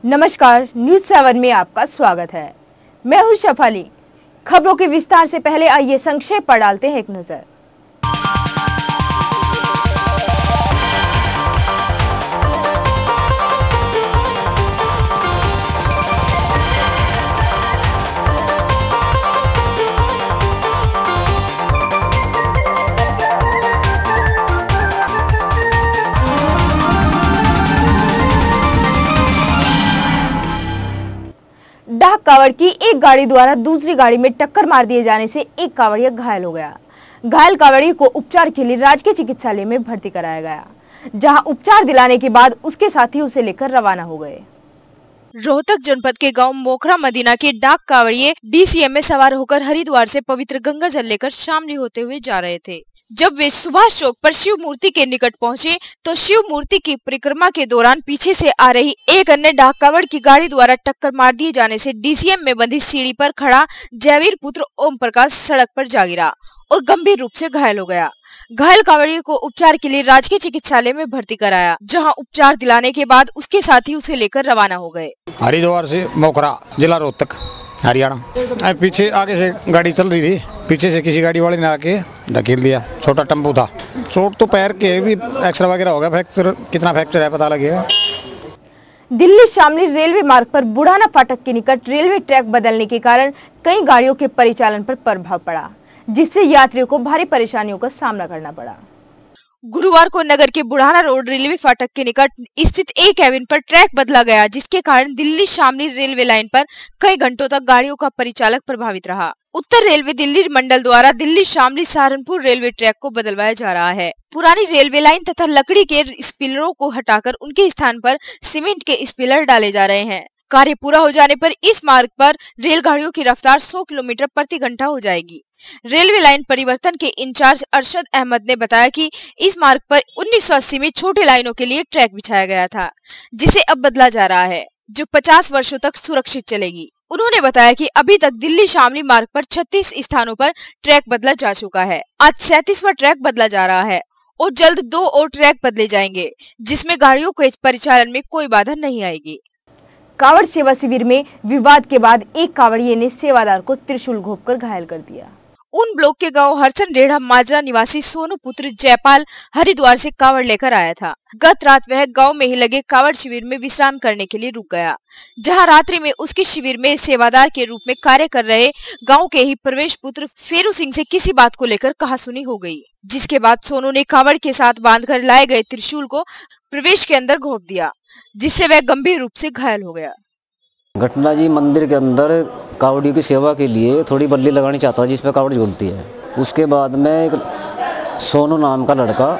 नमस्कार, न्यूज 7 में आपका स्वागत है। मैं हूं शफाली। खबरों के विस्तार से पहले आइए संक्षेप पर डालते हैं एक नजर। डाक कावड़ की एक गाड़ी द्वारा दूसरी गाड़ी में टक्कर मार दिए जाने से एक कावड़िया घायल हो गया। घायल कावड़िया को उपचार के लिए राजकीय चिकित्सालय में भर्ती कराया गया, जहां उपचार दिलाने के बाद उसके साथी उसे लेकर रवाना हो गए। रोहतक जनपद के गांव मोखरा मदीना के डाक कावड़िए डीसीएम में सवार होकर हरिद्वार से पवित्र गंगा जल लेकर शामली होते हुए जा रहे थे। जब वे सुभाष चौक पर शिव मूर्ति के निकट पहुंचे तो शिव मूर्ति की परिक्रमा के दौरान पीछे से आ रही एक अन्य डाक कावड़ की गाड़ी द्वारा टक्कर मार दिए जाने से डीसीएम में बंधी सीढ़ी पर खड़ा जयवीर पुत्र ओम प्रकाश सड़क पर जा गिरा और गंभीर रूप से घायल हो गया। घायल कावड़िए को उपचार के लिए राजकीय चिकित्सालय में भर्ती कराया, जहां उपचार दिलाने के बाद उसके साथी उसे लेकर रवाना हो गए। हरिद्वार से मोखरा, जिला रोहतक, हरियाणा। पीछे आगे से गाड़ी चल रही थी, पीछे से किसी गाड़ी वाले ने आके धकेल दिया। छोटा टेम्पो था। चोट तो पैर के भी एक्सरे वगैरह होगा, फ्रैक्चर कितना फ्रैक्चर है पता लगेगा। दिल्ली शामली रेलवे मार्ग पर बुढ़ाना फाटक के निकट रेलवे ट्रैक बदलने के कारण कई गाड़ियों के परिचालन पर प्रभाव पड़ा, जिससे यात्रियों को भारी परेशानियों का सामना करना पड़ा। गुरुवार को नगर के बुढ़ाना रोड रेलवे फाटक के निकट स्थित एक केबिन पर ट्रैक बदला गया, जिसके कारण दिल्ली शामली रेलवे लाइन पर कई घंटों तक गाड़ियों का परिचालन प्रभावित रहा। उत्तर रेलवे दिल्ली मंडल द्वारा दिल्ली शामली सहारनपुर रेलवे ट्रैक को बदलवाया जा रहा है। पुरानी रेलवे लाइन तथा लकड़ी के स्पिलरों को हटाकर उनके स्थान पर सीमेंट के स्पिलर डाले जा रहे हैं। कार्य पूरा हो जाने पर इस मार्ग पर रेलगाड़ियों की रफ्तार 100 किलोमीटर प्रति घंटा हो जाएगी। रेलवे लाइन परिवर्तन के इंचार्ज अरशद अहमद ने बताया कि इस मार्ग पर 1980 में छोटे लाइनों के लिए ट्रैक बिछाया गया था, जिसे अब बदला जा रहा है, जो 50 वर्षों तक सुरक्षित चलेगी। उन्होंने बताया कि अभी तक दिल्ली शामली मार्ग पर 36 स्थानों पर ट्रैक बदला जा चुका है। आज 37वां ट्रैक बदला जा रहा है और जल्द 2 और ट्रैक बदले जाएंगे, जिसमें गाड़ियों के परिचालन में कोई बाधा नहीं आएगी। कावड़ सेवा शिविर में विवाद के बाद एक कावड़िए ने सेवादार को त्रिशूल घोंपकर घायल कर दिया। उन ब्लॉक के गांव हरसन रेढ़ा माजरा निवासी सोनू पुत्र जयपाल हरिद्वार से कावड़ लेकर आया था। गत रात वह गांव में ही लगे कावड़ शिविर में विश्राम करने के लिए रुक गया, जहां रात्रि में उसके शिविर में सेवादार के रूप में कार्य कर रहे गांव के ही प्रवेश पुत्र फेरू सिंह से किसी बात को लेकर कहासुनी हो गई, जिसके बाद सोनू ने कावड़ के साथ बांधकर लाए गए त्रिशूल को प्रवेश के अंदर घोंप दिया, जिससे वह गंभीर रूप से घायल हो गया। घटना जी, मंदिर के अंदर कावड़ियों की सेवा के लिए थोड़ी बल्ली लगानी चाहता था, जिसपे कावड़ झूलती है। उसके बाद में एक सोनू नाम का लड़का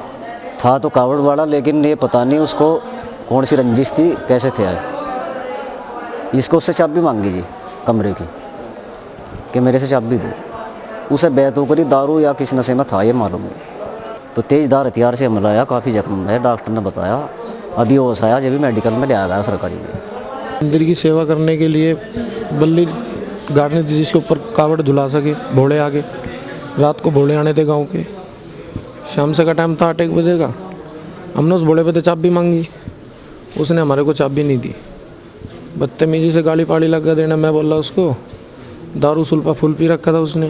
था तो कावड़ वाला, लेकिन ये पता नहीं उसको कौन सी रंजिश थी, कैसे थे आए। इसको उससे चाबी मांगी जी कमरे की कि मेरे से चाबी दो। उसे बैतों करी दारू या किस नशे में था ये मालूम नहीं, तो तेजधार हथियार से हमला आया, काफ़ी जख्म है। डॉक्टर ने बताया अभी होश आया, जब भी मेडिकल में ले आया गया सरकारी में। मंदिर की सेवा करने के लिए बल्ली गाड़नी थी, जिसके ऊपर कावड़ झुला सके। भोले आगे रात को भोले आने थे गांव के। शाम से का टाइम था 8-1 बजे का। हमने उस भोले पे तो चाबी मांगी, उसने हमारे को चाबी नहीं दी। बदतमीजी से गाली पाड़ी लगा देना। मैं बोला उसको दारू सुल्फा फुल पी रखा था उसने।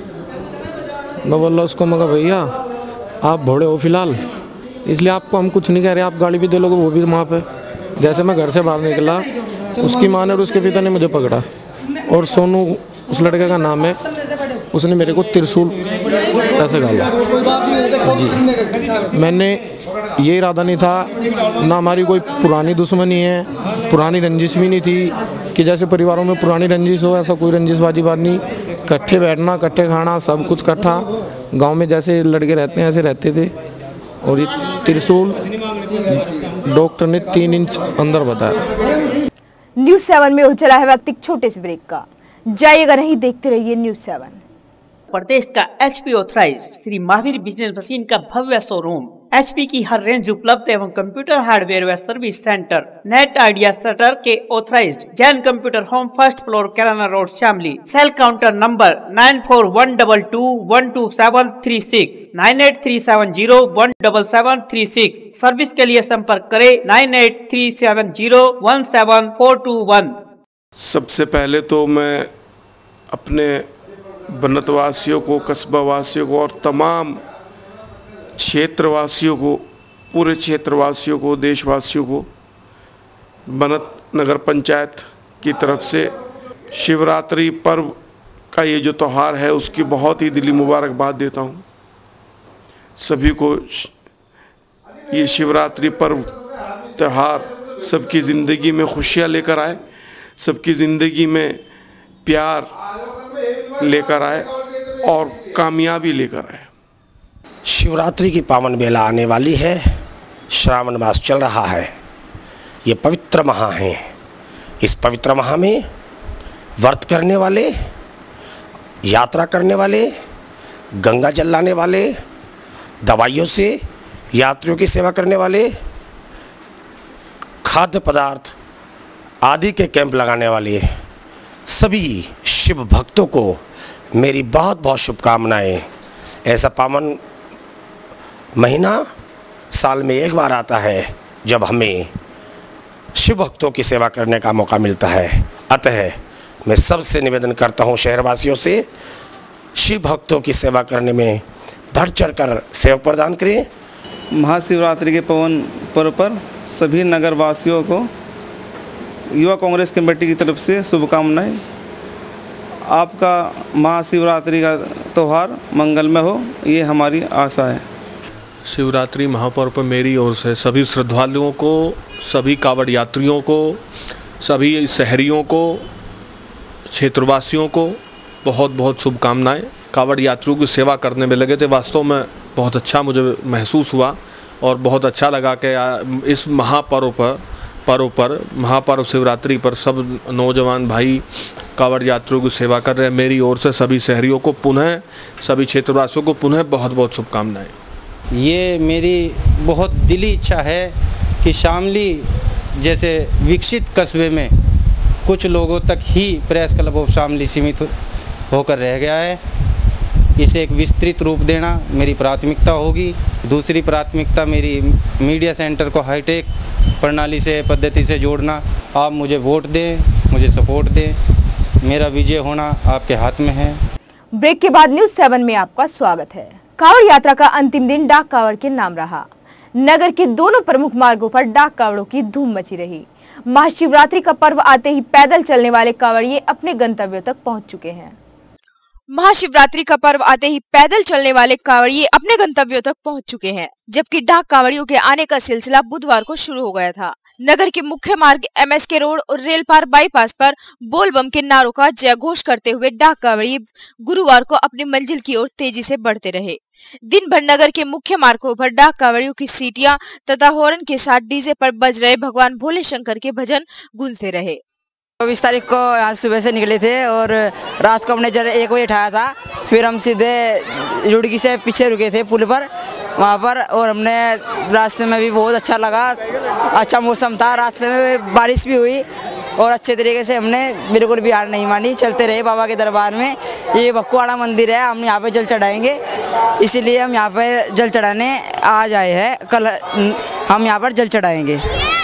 मैं बोला उसको, मगर भैया आप भोले हो फिलहाल, इसलिए आपको हम कुछ नहीं कह रहे, आप गाली भी दे लोगे वो भी वहाँ पे। जैसे मैं घर से बाहर निकला, उसकी माँ ने और उसके पिता ने मुझे पकड़ा, और सोनू उस लड़के का नाम है, उसने मेरे को त्रिशूल ऐसे डाला जी। मैंने ये इरादा नहीं था, ना हमारी कोई पुरानी दुश्मनी है, पुरानी रंजिश भी नहीं थी कि जैसे परिवारों में पुरानी रंजिश हो, ऐसा कोई रंजिशबाजी बात नहीं। इकट्ठे बैठना, इकट्ठे खाना, सब कुछ इकट्ठा। गाँव में जैसे लड़के रहते हैं ऐसे रहते थे। और ये त्रिशूल डॉक्टर ने 3 इंच अंदर बताया। न्यूज 7 में हो चला है वक्त एक छोटे से ब्रेक का। जाइएगा नहीं, देखते रहिए न्यूज 7। प्रदेश का HP authorise Shri Mahavir business machine का भव्य शोरूम HP की हर रेंज उपलब्ध एवं कंप्यूटर हार्डवेयर व सर्विस सेंटर नेट आइडिया सटर के authorised Jain computer home first floor Kailana road Shamli. Sale counter number 9412212736 9837017736। Service के लिए संपर्क करें 9837017421। सबसे पहले तो मैं अपने बनतवासियों को, कस्बावासियों को और तमाम क्षेत्रवासियों को, पूरे क्षेत्रवासियों को, देशवासियों को बनत नगर पंचायत की तरफ से शिवरात्रि पर्व का ये जो त्यौहार है उसकी बहुत ही दिली मुबारकबाद देता हूँ। सभी को ये शिवरात्रि पर्व त्यौहार सबकी ज़िंदगी में खुशियाँ लेकर आए, सबकी ज़िंदगी में प्यार लेकर आए और कामयाबी लेकर आए। शिवरात्रि की पावन बेला आने वाली है। श्रावण मास चल रहा है। ये पवित्र माह है। इस पवित्र माह में व्रत करने वाले, यात्रा करने वाले, गंगा जल लाने वाले, दवाइयों से यात्रियों की सेवा करने वाले, खाद्य पदार्थ आदि के कैंप लगाने वाले सभी शिव भक्तों को मेरी बहुत बहुत शुभकामनाएं। ऐसा पावन महीना साल में एक बार आता है जब हमें शिव भक्तों की सेवा करने का मौका मिलता है। अतः मैं सबसे निवेदन करता हूं, शहरवासियों से, शिव भक्तों की सेवा करने में बढ़ चढ़कर सेवा प्रदान करें। महाशिवरात्रि के पावन पर्व पर सभी नगरवासियों को युवा कांग्रेस कमेटी की तरफ से शुभकामनाएं। आपका महाशिवरात्रि का त्यौहार मंगलमय हो, ये हमारी आशा है। शिवरात्रि महापर्व पर मेरी ओर से सभी श्रद्धालुओं को, सभी कांवड़ यात्रियों को, सभी शहरियों को, क्षेत्रवासियों को बहुत बहुत शुभकामनाएं। कांवड़ यात्रियों की सेवा करने में लगे थे, वास्तव में बहुत अच्छा मुझे महसूस हुआ और बहुत अच्छा लगा कि इस महापर्व शिवरात्रि पर सब नौजवान भाई कांवड़ यात्रियों की सेवा कर रहे हैं। मेरी ओर से सभी शहरियों को पुनः, सभी क्षेत्रवासियों को पुनः बहुत बहुत शुभकामनाएं। ये मेरी बहुत दिली इच्छा है कि शामली जैसे विकसित कस्बे में कुछ लोगों तक ही प्रेस क्लब ऑफ शामली सीमित होकर रह गया है। इसे एक विस्तृत रूप देना मेरी प्राथमिकता होगी। दूसरी प्राथमिकता मेरी मीडिया सेंटर को हाईटेक प्रणाली से, पद्धति से जोड़ना। आप मुझे वोट दें, मुझे सपोर्ट दें, मेरा विजय होना आपके हाथ में है। ब्रेक के बाद न्यूज़ 7 में आपका स्वागत है। कांवड़ यात्रा का अंतिम दिन डाक कांवड़ के नाम रहा। नगर के दोनों प्रमुख मार्गों पर डाक कांवड़ों की धूम मची रही। महाशिवरात्रि का पर्व आते ही पैदल चलने वाले कांवड़िये अपने गंतव्यों तक पहुंच चुके हैं। महाशिवरात्रि का पर्व आते ही पैदल चलने वाले कांवड़िये अपने गंतव्यों तक पहुंच चुके हैं, जबकि डाक कांवड़ियों के आने का सिलसिला बुधवार को शुरू हो गया था। नगर के मुख्य मार्ग MSK रोड और रेल पार बाईपास पर बोलबम के नारों का जयघोष करते हुए डाक कांवड़िये गुरुवार को अपनी मंजिल की ओर तेजी से बढ़ते रहे। दिन भर नगर के मुख्य मार्गों पर डाक कांवड़ियों की सीटियां तथा हॉर्न के साथ डीजे पर बज रहे भगवान भोले शंकर के भजन गूंजते रहे। 24 तारीख को आज सुबह से निकले थे और रात को हमने 1 बजे उठाया था। फिर हम सीधे रुड़की से पीछे रुके थे पुल पर वहाँ पर, और हमने रास्ते में भी बहुत अच्छा लगा। अच्छा मौसम था, रास्ते में बारिश भी हुई और अच्छे तरीके से हमने बिल्कुल भी हार नहीं मानी, चलते रहे बाबा के दरबार में। ये बकुवाड़ा मंदिर है, हम यहाँ पे जल चढ़ाएंगे, इसीलिए हम यहाँ पर जल चढ़ाने आज आए हैं। कल हम यहाँ पर जल चढ़ाएंगे।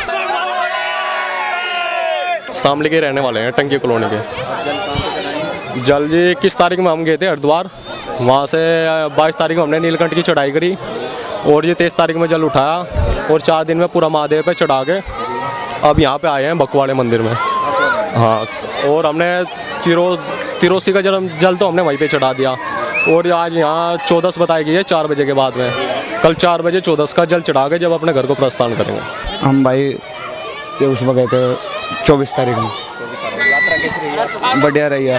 शामली के रहने वाले हैं, टंकी कॉलोनी के। जल जी 21 तारीख में हम गए थे हरिद्वार, वहाँ से 22 तारीख में हमने नीलकंठ की चढ़ाई करी और ये 23 तारीख में जल उठाया और 4 दिन में पूरा महादेव पे चढ़ा के अब यहाँ पे आए हैं बकुवाड़े मंदिर में। हाँ, और हमने तिरोसी का जल तो हमने वहीं पे चढ़ा दिया और आज यहाँ 14 बताई गई है 4 बजे के बाद में। कल 4 बजे 14 का जल चढ़ा के जब अपने घर को प्रस्थान करेंगे। हम भाई उसमें गए थे 24 तारीख में। बढ़िया रही है,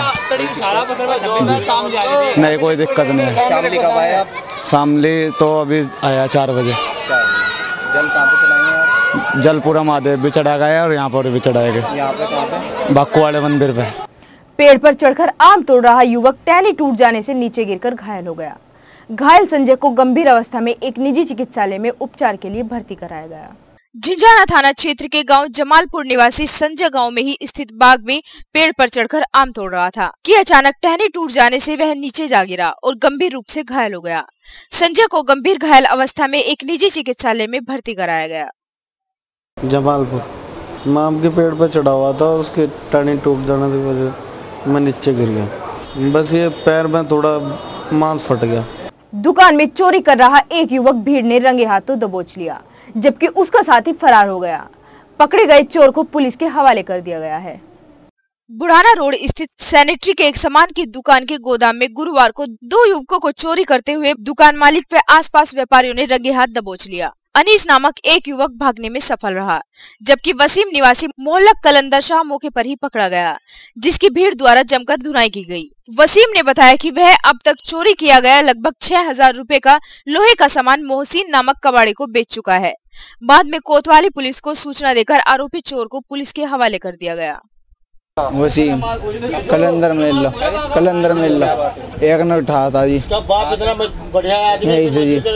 नहीं कोई दिक्कत नहीं है। शामली कब आया? शामली तो अभी आया 4 बजे। जल कहाँ पे चढ़ाएंगे? जल पूरा महादेव भी चढ़ा गया और यहाँ पर भी चढ़ाएंगे। यहाँ पे कहाँ पे? बकुवाड़े मंदिर पे। पेड़ पर चढ़कर आम तोड़ रहा युवक टहनी टूट जाने से नीचे गिरकर घायल हो गया। घायल संजय को गंभीर अवस्था में एक निजी चिकित्सालय में उपचार के लिए भर्ती कराया गया। झिंझाना थाना क्षेत्र के गांव जमालपुर निवासी संजय गांव में ही स्थित बाग में पेड़ पर चढ़कर आम तोड़ रहा था कि अचानक टहनी टूट जाने से वह नीचे जा गिरा और गंभीर रूप से घायल हो गया। संजय को गंभीर घायल अवस्था में एक निजी चिकित्सालय में भर्ती कराया गया। जमालपुर मैं आम के पेड़ पर चढ़ा हुआ था और उसके टहनी टूट जाने की वजह मैं नीचे गिर गया। बस ये पैर में थोड़ा मांस फट गया। दुकान में चोरी कर रहा एक युवक भीड़ ने रंगे हाथों दबोच लिया, जबकि उसका साथी फरार हो गया। पकड़े गए चोर को पुलिस के हवाले कर दिया गया है। बुढ़ाना रोड स्थित सैनिटरी के एक सामान की दुकान के गोदाम में गुरुवार को 2 युवकों को चोरी करते हुए दुकान मालिक व आसपास व्यापारियों ने रंगे हाथ दबोच लिया। अनीस नामक एक युवक भागने में सफल रहा, जबकि वसीम निवासी मोहल्ला कलंदर शाह मौके पर ही पकड़ा गया, जिसकी भीड़ द्वारा जमकर धुनाई की गई। वसीम ने बताया कि वह अब तक चोरी किया गया लगभग 6000 रुपए का लोहे का सामान मोहसिन नामक कबाड़ी को बेच चुका है। बाद में कोतवाली पुलिस को सूचना देकर आरोपी चोर को पुलिस के हवाले कर दिया गया। वसीम कलंदर मेला एक न उठा था जी। जी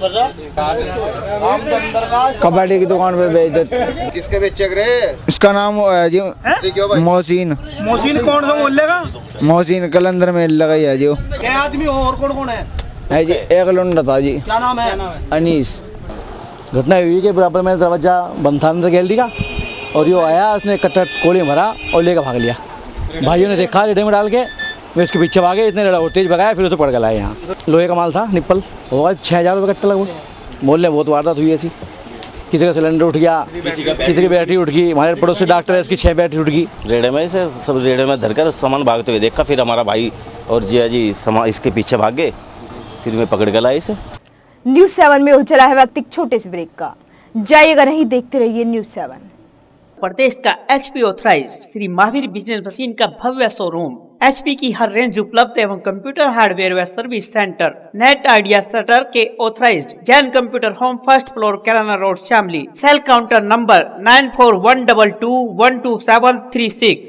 कबाड़ी की दुकान पे बेच देते। किसके बेचे रे? इसका नाम है जी मोहसिन। कौन सा मोहल्ले का? मोहसिन कलंदर मेला का ही है जी। क्या आदमी हो और कौन है जी? एक लुंडा था जी। क्या नाम है? अनीस। घटना हुई के बराबर में दरवाजा बंद था अंदर गैलरी का, और यो आया, उसने कट्टर कोड़ी मारा और लेकर भाग लिया। भाइयों ने देखा रेडे में डाल के, वे उसके पीछे भागे, इतने लड़ा तेज भगाया, फिर उसे पड़ गया। यहाँ लोहे का माल था, निप्पल होगा 6000 रुपये कट्टा लगभग। मोहल्ले बहुत वारदात हुई ऐसी, किसी का सिलेंडर उठ गया, किसी की बैटरी उठ गई। हमारे पड़ोस से डॉक्टर है, उसकी 6 बैटरी उठ गई। रेडे में से सब रेडे में धरकर सामान भागते हुए देखा, फिर हमारा भाई और जिया जी इसके पीछे भाग गए, फिर मैं पकड़ के लाया इसे। न्यूज़ 7 में हो चला है वक्त एक छोटे से ब्रेक का। जाइएगा नहीं, देखते रहिए न्यूज़ 7। प्रदेश का HP authorise Shri Mahavir business machine का भव्य शोरूम, HP की हर रेंज उपलब्ध एवं कंप्यूटर हार्डवेयर व service centre, net idea shutter के authorised Jain computer home, 1st floor, Kairana road, Shamli. Sale counter number 9412212736,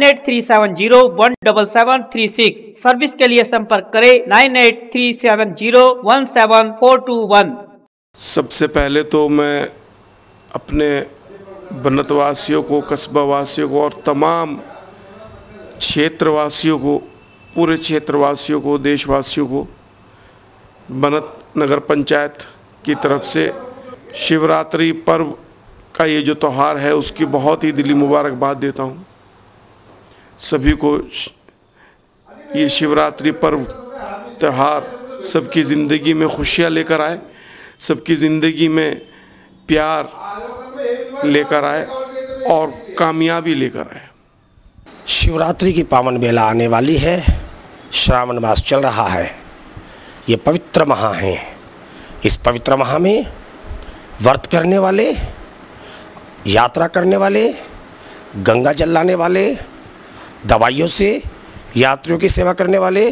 9837017736। Service के लिए संपर्क करें 9837017421। सबसे पहले तो मैं अपने बनतवासियों को, कस्बावासियों को और तमाम क्षेत्रवासियों को, पूरे क्षेत्रवासियों को, देशवासियों को बनत नगर पंचायत की तरफ से शिवरात्रि पर्व का ये जो त्यौहार है उसकी बहुत ही दिली मुबारकबाद देता हूँ। सभी को ये शिवरात्रि पर्व त्यौहार सबकी ज़िंदगी में खुशियाँ लेकर आए, सबकी ज़िंदगी में प्यार लेकर आए और कामयाबी लेकर आए। शिवरात्रि की पावन बेला आने वाली है, श्रावण मास चल रहा है, ये पवित्र माह है। इस पवित्र माह में व्रत करने वाले, यात्रा करने वाले, गंगा जल लाने वाले, दवाइयों से यात्रियों की सेवा करने वाले,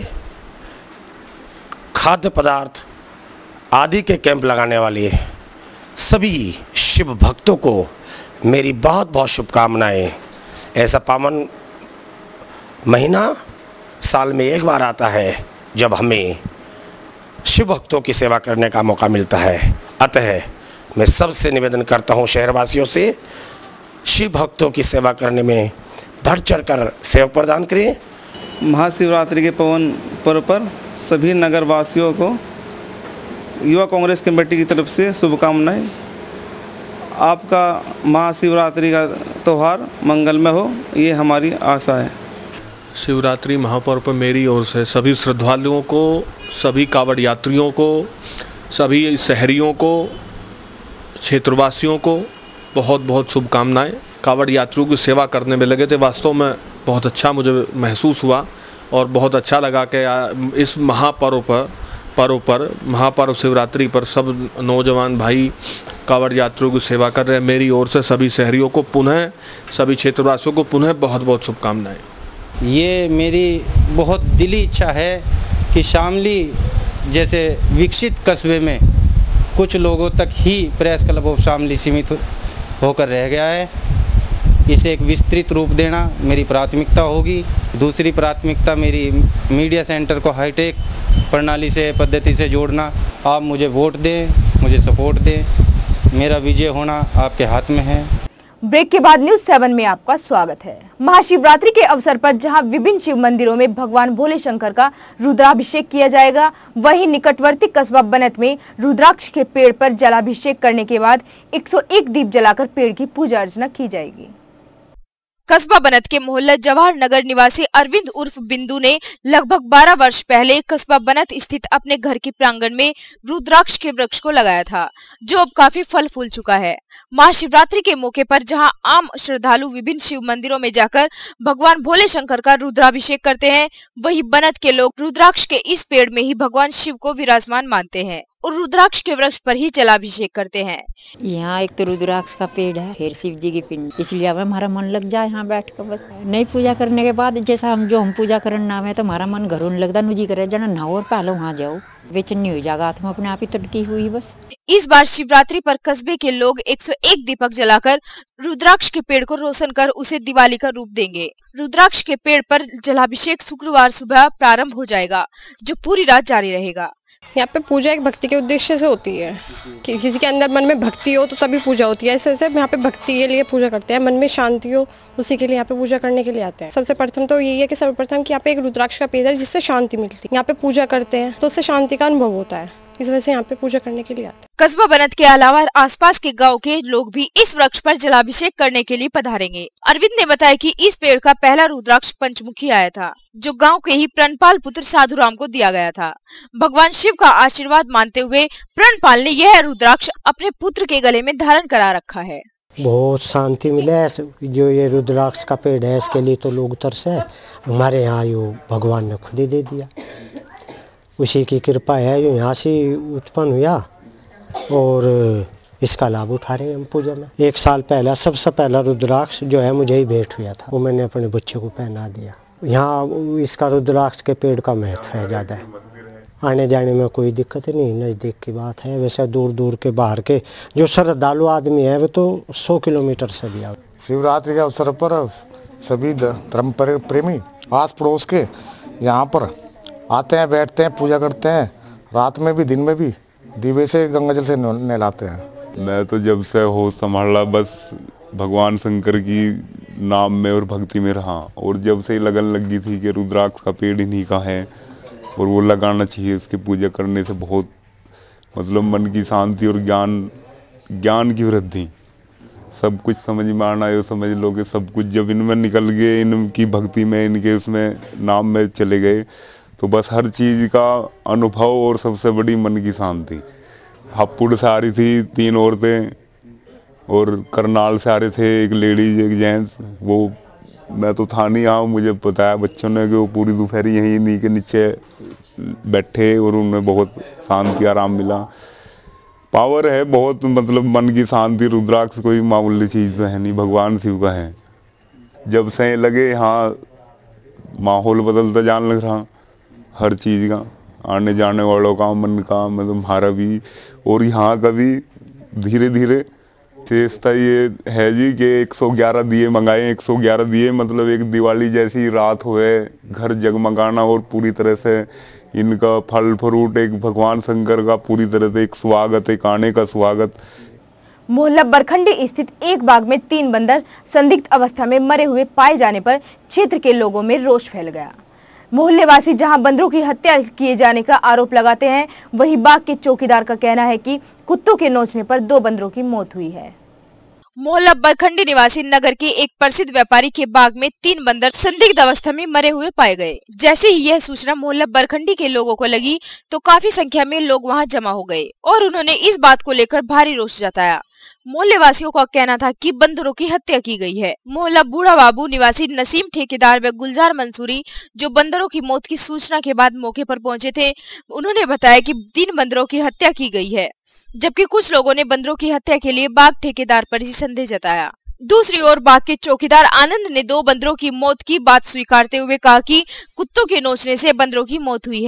खाद्य पदार्थ आदि के कैंप लगाने वाले सभी शिव भक्तों को मेरी बहुत बहुत शुभकामनाएं। ऐसा पावन महीना साल में एक बार आता है जब हमें शिव भक्तों की सेवा करने का मौका मिलता है। अतः मैं सबसे निवेदन करता हूं, शहरवासियों से, शिव भक्तों की सेवा करने में बढ़ चढ़कर सेवा प्रदान करें। महाशिवरात्रि के पावन पर्व पर सभी नगरवासियों को युवा कांग्रेस कमेटी की तरफ से शुभकामनाएं। आपका महाशिवरात्रि का त्यौहार मंगलमय हो, ये हमारी आशा है। शिवरात्रि महापर्व पर मेरी ओर से सभी श्रद्धालुओं को, सभी कांवड़ यात्रियों को, सभी शहरियों को, क्षेत्रवासियों को बहुत बहुत शुभकामनाएं। कांवड़ यात्रियों की सेवा करने में लगे थे, वास्तव में बहुत अच्छा मुझे महसूस हुआ और बहुत अच्छा लगा कि इस पर्व पर महापर्व शिवरात्रि पर सब नौजवान भाई कांवड़ यात्रियों की सेवा कर रहे हैं। मेरी ओर से सभी शहरियों को पुनः, सभी क्षेत्रवासियों को पुनः बहुत बहुत शुभकामनाएं। ये मेरी बहुत दिली इच्छा है कि शामली जैसे विकसित कस्बे में कुछ लोगों तक ही प्रेस क्लब ऑफ शामली सीमित होकर रह गया है, इसे एक विस्तृत रूप देना मेरी प्राथमिकता होगी। दूसरी प्राथमिकता मेरी मीडिया सेंटर को हाईटेक प्रणाली से पद्धति से जोड़ना। आप मुझे वोट दें, मुझे सपोर्ट दें, मेरा विजय होना आपके हाथ में है। ब्रेक के बाद न्यूज 7 में आपका स्वागत है। महाशिवरात्रि के अवसर पर जहां विभिन्न शिव मंदिरों में भगवान भोले शंकर का रुद्राभिषेक किया जाएगा, वहीं निकटवर्ती कस्बा बनत में रुद्राक्ष के पेड़ पर जलाभिषेक करने के बाद 101 दीप जलाकर पेड़ की पूजा अर्चना की जाएगी। कस्बा बनत के मोहल्ला जवाहर नगर निवासी अरविंद उर्फ बिंदु ने लगभग 12 वर्ष पहले कस्बा बनत स्थित अपने घर के प्रांगण में रुद्राक्ष के वृक्ष को लगाया था, जो अब काफी फल फूल चुका है। महाशिवरात्रि के मौके पर जहां आम श्रद्धालु विभिन्न शिव मंदिरों में जाकर भगवान भोले शंकर का रुद्राभिषेक करते हैं, वहीं बनत के लोग रुद्राक्ष के इस पेड़ में ही भगवान शिव को विराजमान मानते हैं और रुद्राक्ष के वृक्ष पर ही जलाभिषेक करते हैं। यहाँ एक तो रुद्राक्ष का पेड़ है, फिर शिव जी की पिंड, इसलिए अब हमारा मन लग जाए यहाँ बैठ कर। बस नहीं पूजा करने के बाद जैसा हम पूजा करने नाम है तो हमारा मन घरों लगता नुजी करे जाना नहाओ और पहले वहाँ जाओ, बेचैनी हो जाएगा, आत्मा अपने आप ही तड़की हुई। बस इस बार शिवरात्रि पर कस्बे के लोग 101 दीपक जलाकर रुद्राक्ष के पेड़ को रोशन कर उसे दिवाली का रूप देंगे। रुद्राक्ष के पेड़ पर जलाभिषेक शुक्रवार सुबह प्रारंभ हो जाएगा, जो पूरी रात जारी रहेगा। यहाँ पे पूजा एक भक्ति के उद्देश्य से होती है कि किसी के अंदर मन में भक्ति हो तो तभी पूजा होती है। ऐसे यहाँ पे भक्ति के लिए पूजा करते हैं, मन में शांति हो उसी के लिए यहाँ पे पूजा करने के लिए आते हैं। सबसे प्रथम तो यही है कि सर्वप्रथम कि यहाँ पे एक रुद्राक्ष का पेड़ है जिससे शांति मिलती है। यहाँ पे पूजा करते हैं तो उससे शांति का अनुभव होता है, इस वजह से यहाँ पे पूजा करने के लिए आते हैं। कस्बा बनत के अलावा आसपास के गांव के लोग भी इस वृक्ष पर जलाभिषेक करने के लिए पधारेंगे। अरविंद ने बताया कि इस पेड़ का पहला रुद्राक्ष पंचमुखी आया था, जो गांव के ही प्रणपाल पुत्र साधुराम को दिया गया था। भगवान शिव का आशीर्वाद मानते हुए प्रणपाल ने यह रुद्राक्ष अपने पुत्र के गले में धारण करा रखा है। बहुत शांति मिले जो ये रुद्राक्ष का पेड़ है, इसके लिए तो लोग तरसे। हमारे यहाँ यो भगवान ने खुद ही दे दिया, उसी की कृपा है जो यहाँ से उत्पन्न हुआ और इसका लाभ उठा रहे हैं हम पूजा में। 1 साल पहला सबसे पहला रुद्राक्ष जो है मुझे ही भेंट हुआ था, वो मैंने अपने बच्चे को पहना दिया। यहाँ इसका रुद्राक्ष के पेड़ का महत्व है ज़्यादा है, आने जाने में कोई दिक्कत नहीं, नज़दीक की बात है। वैसे दूर दूर के बाहर के जो श्रद्धालु आदमी है वो तो 100 किलोमीटर से भी आते। शिवरात्रि के अवसर पर सभी धर्म प्रेमी आस पड़ोस के यहाँ पर आते हैं, बैठते हैं, पूजा करते हैं, रात में भी दिन में भी दीवे से गंगा जल से नहलाते हैं। मैं तो जब से होश संभाला बस भगवान शंकर की नाम में और भक्ति में रहा, और जब से लगन लगी थी कि रुद्राक्ष का पेड़ इन्हीं का है और वो लगाना चाहिए, इसकी पूजा करने से बहुत मतलब मन की शांति और ज्ञान की वृद्धि, सब कुछ समझ में आना है। समझ लो कि सब कुछ जब इनमें निकल गए, इनकी भक्ति में, इनके उसमें नाम में चले गए, तो बस हर चीज़ का अनुभव और सबसे बड़ी मन की शांति। हापुड़ से आ रही थी 3 औरतें और करनाल से आ रहे थे, एक लेडीज एक जेंट्स। वो मैं तो था नहीं यहाँ, मुझे बताया बच्चों ने कि वो पूरी दोपहर यहीं इन्हीं के नीचे बैठे और उन्हें बहुत शांति आराम मिला। पावर है बहुत, मतलब मन की शांति। रुद्राक्ष कोई मामूली चीज़ तो है नहीं, भगवान शिव का है। जब से लगे यहाँ माहौल बदलता जान लग रहा, हर चीज़ का, आने जाने वालों का, मन का, मतलब हमारा भी, और यहाँ का भी धीरे धीरे चेष्टा ये है जी कि 111 दिए मंगाए। 111 दिए मतलब एक दिवाली जैसी रात हुए, घर जगमगाना और पूरी तरह से इनका फल फ्रूट, एक भगवान शंकर का पूरी तरह से एक स्वागत, एक आने का स्वागत। मोहल्ला बरखंडी स्थित एक बाग में 3 बंदर संदिग्ध अवस्था में मरे हुए पाए जाने पर क्षेत्र के लोगों में रोष फैल गया। मोहल्लेवासी जहां बंदरों की हत्या किए जाने का आरोप लगाते हैं, वहीं बाग के चौकीदार का कहना है कि कुत्तों के नोचने पर 2 बंदरों की मौत हुई है। मोहल्ला बरखंडी निवासी नगर के एक प्रसिद्ध व्यापारी के बाग में 3 बंदर संदिग्ध अवस्था में मरे हुए पाए गए। जैसे ही यह सूचना मोहल्ला बरखंडी के लोगों को लगी तो काफी संख्या में लोग वहां जमा हो गए और उन्होंने इस बात को लेकर भारी रोष जताया। मोहल्ले वासियों का कहना था कि बंदरों की हत्या की गई है। मोहल्ला बूढ़ा बाबू निवासी नसीम ठेकेदार व गुलजार मंसूरी, जो बंदरों की मौत की सूचना के बाद मौके पर पहुंचे थे, उन्होंने बताया कि 3 बंदरों की हत्या की गई है, जबकि कुछ लोगों ने बंदरों की हत्या के लिए बाग ठेकेदार पर ही संदेह जताया। दूसरी ओर बाग के चौकीदार आनंद ने 2 बंदरों की मौत की बात स्वीकारते हुए कहा कि कुत्तों के नोचने से बंदरों की मौत हुई है।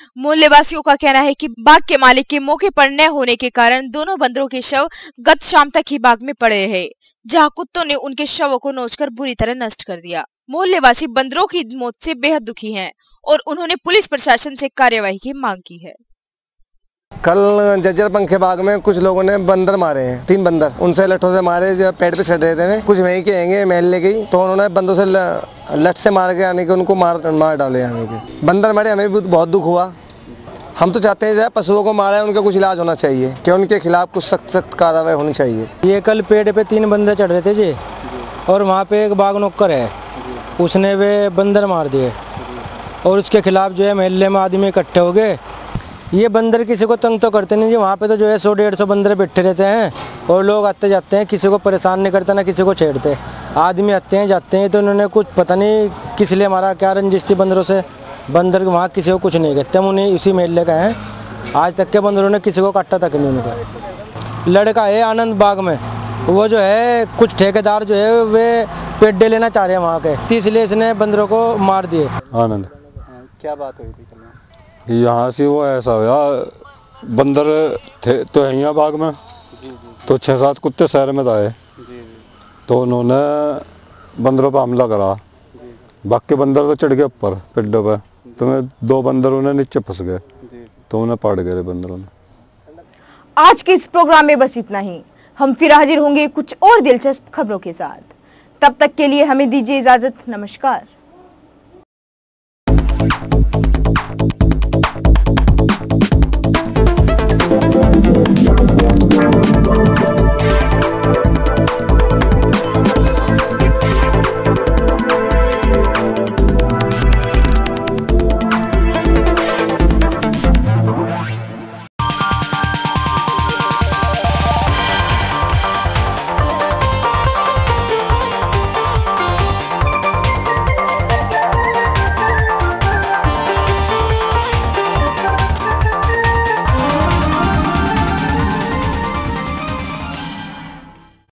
मोहल्ले वासियों का कहना है कि बाग के मालिक के मौके पर न होने के कारण दोनों बंदरों के शव गत शाम तक ही बाग में पड़े रहे, जहां कुत्तों ने उनके शवों को नोचकर बुरी तरह नष्ट कर दिया। मोहल्ले वासी बंदरों की मौत से बेहद दुखी हैं और उन्होंने पुलिस प्रशासन से कार्यवाही की मांग की है। कल जज्जर पंखे बाग में कुछ लोगों ने बंदर मारे हैं, 3 बंदर, उनसे लठों से मारे, जब पेड़ पे चढ़ रहे थे, कुछ वहीं के हैंगे महल्ले के, तो उन्होंने बंदों से लठ से मार के आने के उनको मार डाले आने के। बंदर मारे, हमें भी बहुत दुख हुआ। हम तो चाहते हैं पशुओं को मारा है उनका कुछ इलाज होना चाहिए, कि उनके खिलाफ कुछ सख्त कार्रवाई होनी चाहिए। ये कल पेड़ पे 3 बंदर चढ़ रहे थे जी, और वहाँ पे एक बाग नौकर है, उसने वे बंदर मार दिए और उसके खिलाफ जो है महल्ले में आदमी इकट्ठे हो गए। ये बंदर किसी को तंग तो करते नहीं जी, वहाँ पे तो जो है 100-150 बंदर बैठे रहते हैं और लोग आते जाते हैं, किसी को परेशान नहीं करते ना किसी को छेड़ते। आदमी आते हैं जाते हैं, तो उन्होंने कुछ पता नहीं किस लिए मारा, क्या रंजिश थी बंदरों से। बंदर वहाँ किसी को कुछ नहीं कहते, हम उन्हें उसी महल्ले का हैं। आज तक के बंदरों ने किसी को काटा तक नहीं उनका। लड़का है आनंद बाग में, वो जो है कुछ ठेकेदार जो है वे पेड्डे लेना चाह रहे हैं वहाँ के, इसलिए इसने बंदरों को मार दिए। आनंद, क्या बात हुई थी? यहाँ से वो ऐसा हुआ, बंदर थे तो है यहाँ बाग में, तो 6-7 कुत्ते शहर में आए, तो उन्होंने बंदरों पर हमला करा। बाकी बंदर तो चढ़ गए ऊपर पेड़ों पे, तो मैं 2 बंदर उन्हें नीचे फंस गए, तो उन्हें पाड़ गए बंदरों ने। आज के इस प्रोग्राम में बस इतना ही। हम फिर हाजिर होंगे कुछ और दिलचस्प खबरों के साथ। तब तक के लिए हमें दीजिए इजाजत। नमस्कार।